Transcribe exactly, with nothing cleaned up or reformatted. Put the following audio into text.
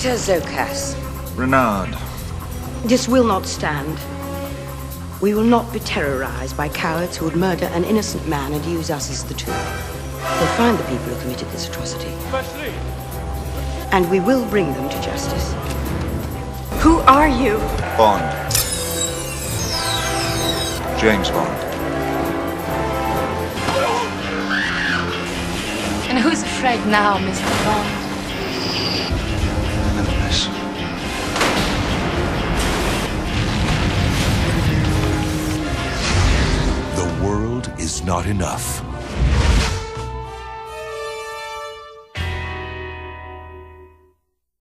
Inspector Zokas. Renard. This will not stand. We will not be terrorized by cowards who would murder an innocent man and use us as the tool. We'll find the people who committed this atrocity. And we will bring them to justice. Who are you? Bond. James Bond. And who's afraid now, Mister Bond? Limitless. The world is not enough.